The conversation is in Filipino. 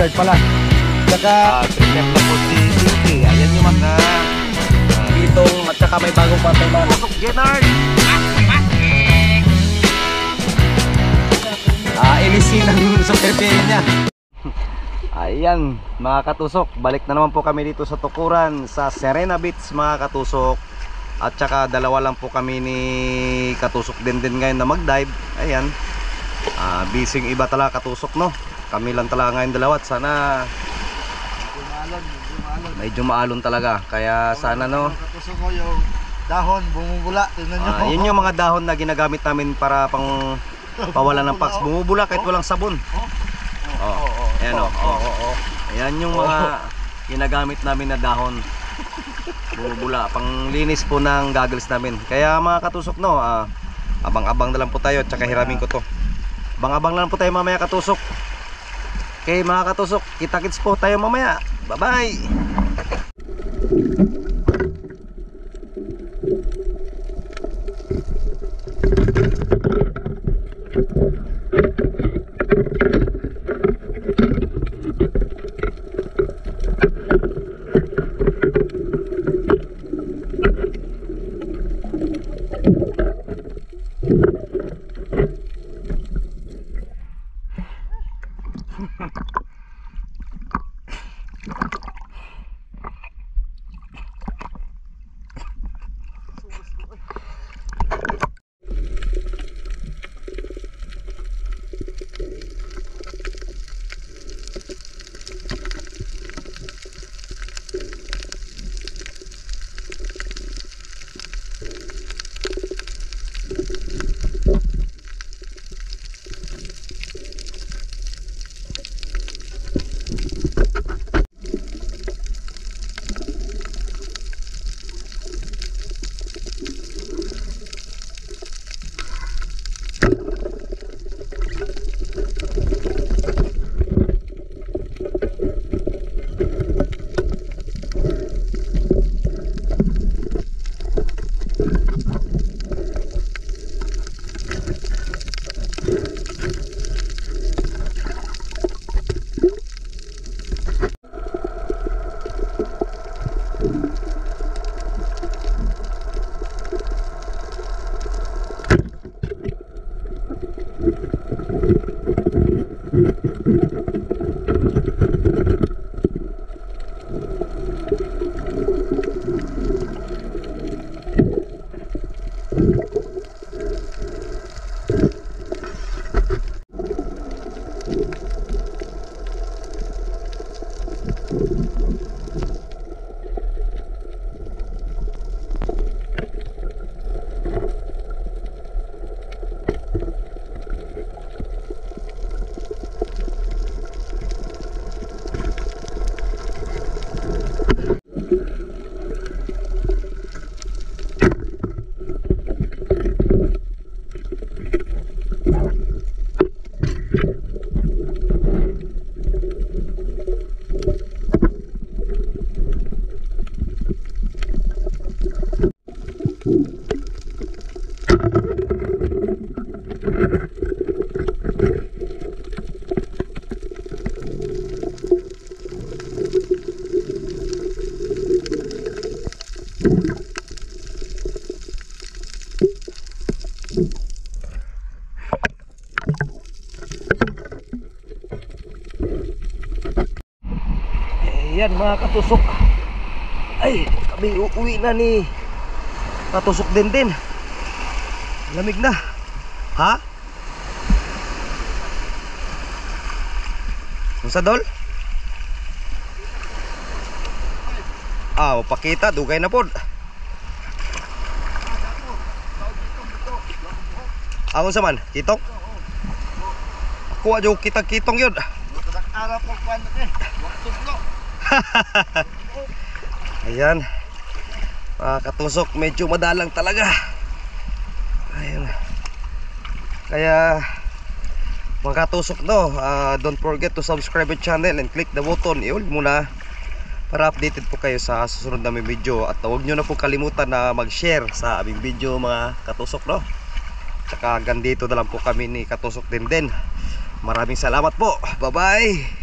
Bernard pala. Tsaka Trigger na po si Tiki. Ayan yung mga itong at saka may bagong patay na Pasok Jenard. ilisi ng super pay niya. Ayan mga katusok, balik na naman po kami dito sa Tukuran sa Serena Beach mga katusok. At saka dalawa lang po kami ni Katusok din ngayon na mag-dive. Ayan, busy yung iba talaga katusok, no? Kami lang talaga ngayon dalawa at sana medyo maalon talaga. Kaya sana, no? Katusok ko yung dahon bumubula, tingnan nyo. Yun yung mga dahon na ginagamit namin para pang pawala ng paks. Bumubula kahit walang sabon. Ayan o. Ayan yung mga ginagamit namin na dahon. Bumubula, pang linis po ng goggles namin. Kaya mga katusok, no, abang-abang na lang po tayo. Tsaka hiramin ko to. Abang-abang na lang po tayo mamaya katusok. Okay mga katusok, kita-kits po tayo mamaya. Bye-bye. Ayan mga katusok, ay kami uuwi na ni Katusok din. Lamig na. Ha? Unsa dol? Pakita dugay na pod. Ako sa man, kitong? Ako adyo kitang-kitong yun. Ara po kwan waktu Ayan mga katusok, medyo madalang talaga. Ayan. Kaya mga katusok, no, don't forget to subscribe my channel and click the button. I-hold muna para updated po kayo sa susunod na video. At huwag nyo na po kalimutan na mag-share sa aming video mga katusok, no. Tsaka hanggang dito na lang po kami ni Katusok din. Maraming salamat po. Bye bye.